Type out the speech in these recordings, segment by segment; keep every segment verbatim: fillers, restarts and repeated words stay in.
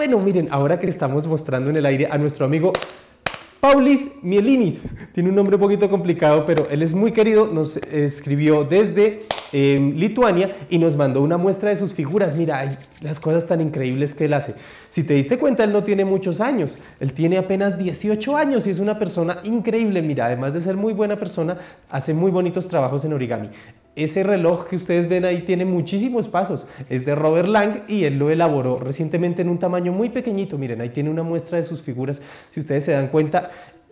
bueno, miren, ahora que estamos mostrando en el aire a nuestro amigo Paulis Mielinis, tiene un nombre un poquito complicado, pero él es muy querido, nos escribió desde eh, Lituania y nos mandó una muestra de sus figuras. Mira, hay las cosas tan increíbles que él hace. Si te diste cuenta, él no tiene muchos años, él tiene apenas dieciocho años y es una persona increíble. Mira, además de ser muy buena persona, hace muy bonitos trabajos en origami. Ese reloj que ustedes ven ahí tiene muchísimos pasos, es de Robert Lang y él lo elaboró recientemente en un tamaño muy pequeñito. Miren, ahí tiene una muestra de sus figuras. Si ustedes se dan cuenta,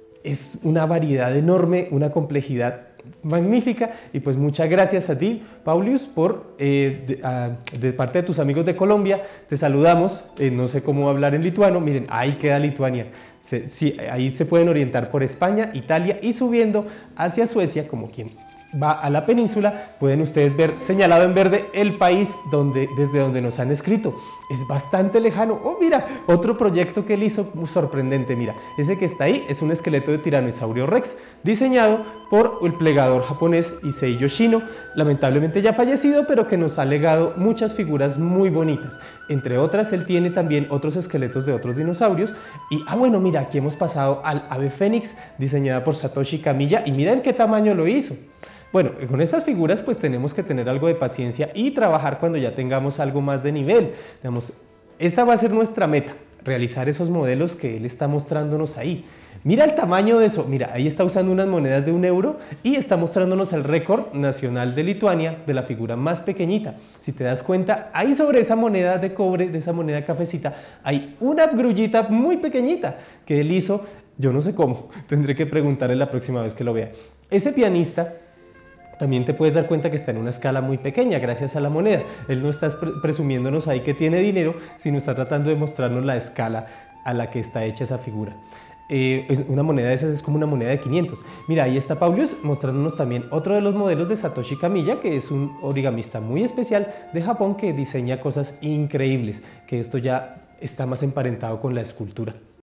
es una variedad enorme, una complejidad magnífica. Y pues muchas gracias a ti, Paulius, por eh, de, a, de parte de tus amigos de Colombia. Te saludamos, eh, no sé cómo hablar en lituano. Miren, ahí queda Lituania. Se, sí, ahí se pueden orientar por España, Italia y subiendo hacia Suecia, como quien va a la península, pueden ustedes ver señalado en verde el país donde, desde donde nos han escrito. Es bastante lejano. Oh, mira, otro proyecto que él hizo muy sorprendente. Mira, ese que está ahí es un esqueleto de Tiranosaurio Rex, diseñado por el plegador japonés Issei Yoshino, lamentablemente ya fallecido, pero que nos ha legado muchas figuras muy bonitas. Entre otras, él tiene también otros esqueletos de otros dinosaurios. Y, ah, bueno, mira, aquí hemos pasado al ave fénix, diseñada por Satoshi Kamiya, y miren qué tamaño lo hizo. Bueno, con estas figuras pues tenemos que tener algo de paciencia y trabajar cuando ya tengamos algo más de nivel. Digamos, esta va a ser nuestra meta, realizar esos modelos que él está mostrándonos ahí. Mira el tamaño de eso, mira, ahí está usando unas monedas de un euro y está mostrándonos el récord nacional de Lituania de la figura más pequeñita. Si te das cuenta, ahí sobre esa moneda de cobre, de esa moneda cafecita, hay una grullita muy pequeñita que él hizo, yo no sé cómo, tendré que preguntarle la próxima vez que lo vea. Ese pianista también te puedes dar cuenta que está en una escala muy pequeña gracias a la moneda. Él no está presumiéndonos ahí que tiene dinero, sino está tratando de mostrarnos la escala a la que está hecha esa figura. Eh, una moneda de esas es como una moneda de quinientos. Mira, ahí está Paulius mostrándonos también otro de los modelos de Satoshi Kamiya, que es un origamista muy especial de Japón que diseña cosas increíbles, que esto ya está más emparentado con la escultura.